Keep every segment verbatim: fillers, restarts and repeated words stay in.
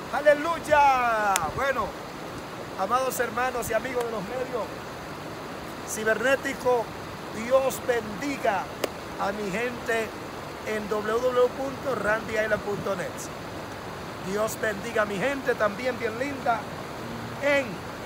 Aleluya. Bueno, amados hermanos y amigos de los medios cibernéticos, Dios bendiga a mi gente en w w w punto randy island punto net. Dios bendiga a mi gente también bien linda en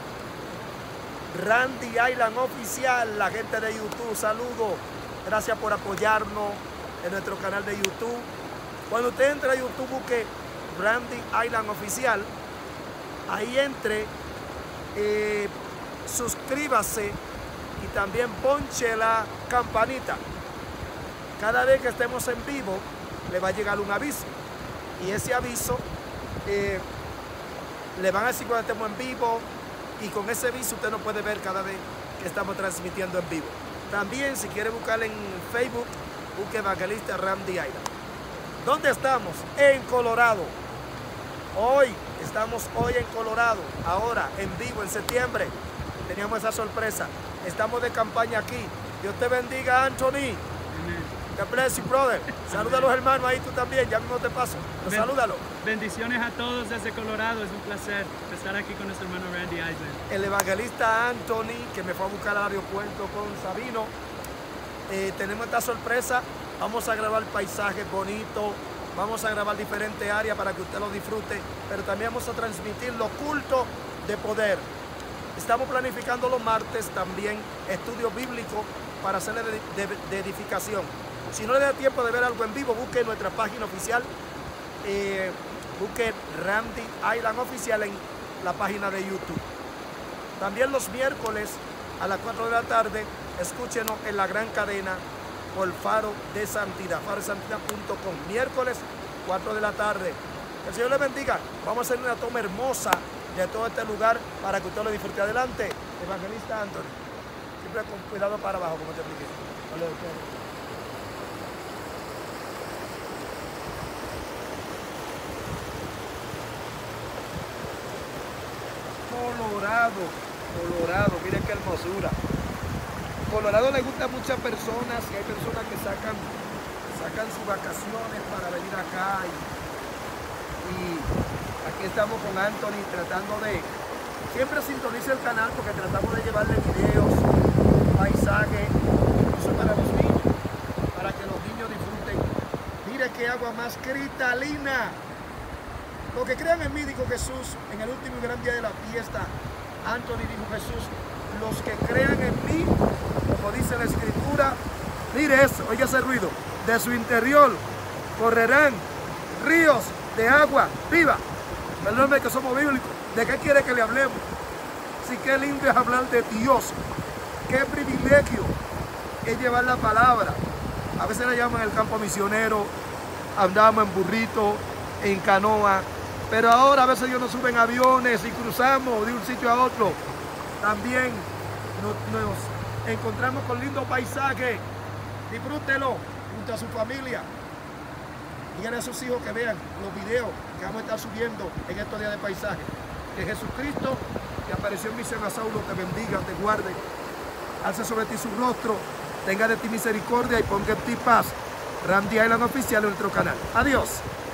Randy Island Oficial, la gente de YouTube, saludos. Gracias por apoyarnos en nuestro canal de YouTube. Cuando usted entre a YouTube, busque Randy Island Oficial, ahí entre, eh, suscríbase y también ponche la campanita. Cada vez que estemos en vivo, le va a llegar un aviso. Y ese aviso eh, le van a decir cuando estemos en vivo, y con ese aviso usted nos puede ver cada vez que estamos transmitiendo en vivo. También, si quiere buscar en Facebook, busque Evangelista Randy Island. ¿Dónde estamos? En Colorado. Hoy, estamos hoy en Colorado, ahora en vivo, en septiembre. Teníamos esa sorpresa. Estamos de campaña aquí. Dios te bendiga, Anthony. God bless you, brother. Saluda a los hermanos ahí, tú también, ya mismo te paso. Pero salúdalo. Bendiciones a todos desde Colorado, es un placer estar aquí con nuestro hermano Randy Island. El evangelista Anthony, que me fue a buscar al aeropuerto con Sabino. Eh, tenemos esta sorpresa, vamos a grabar paisajes bonitos, vamos a grabar diferentes áreas para que usted lo disfrute, pero también vamos a transmitir los cultos de poder. Estamos planificando los martes también estudios bíblicos para hacerle de, de, de edificación. Si no le da tiempo de ver algo en vivo, busque nuestra página oficial, eh, busque Randy Island Oficial en la página de YouTube. También los miércoles a las cuatro de la tarde, escúchenos en la gran cadena por Faro de Santidad, faro de santidad punto com. Miércoles, cuatro de la tarde. Que el Señor le bendiga. Vamos a hacer una toma hermosa de todo este lugar para que usted lo disfrute. Adelante, evangelista Anthony. Siempre con cuidado para abajo, como te expliqué. Vale, okay. Colorado, Colorado, miren qué hermosura. Colorado le gusta a muchas personas, y hay personas que sacan, sacan sus vacaciones para venir acá. Y, y aquí estamos con Anthony tratando de, siempre sintonice el canal porque tratamos de llevarle videos, paisajes, incluso para los niños, para que los niños disfruten. Mire qué agua más cristalina. Los que crean en mí, dijo Jesús, en el último y gran día de la fiesta, Anthony dijo Jesús, los que crean en mí, como dice la Escritura, mire eso, oiga ese ruido, de su interior correrán ríos de agua viva. Perdóname que somos bíblicos, ¿de qué quiere que le hablemos? Sí, qué lindo es hablar de Dios, qué privilegio es llevar la palabra. A veces la llaman el campo misionero, andamos en burrito, en canoa, pero ahora a veces Dios nos sube en aviones y cruzamos de un sitio a otro. También nos, nos encontramos con lindos paisajes. Disfrútelo junto a su familia. Díganle a sus hijos que vean los videos que vamos a estar subiendo en estos días de paisaje. Que Jesucristo, que apareció en misión a Saulo, te bendiga, te guarde, alce sobre ti su rostro, tenga de ti misericordia y ponga en ti paz. Randy Island Oficial en nuestro canal. Adiós.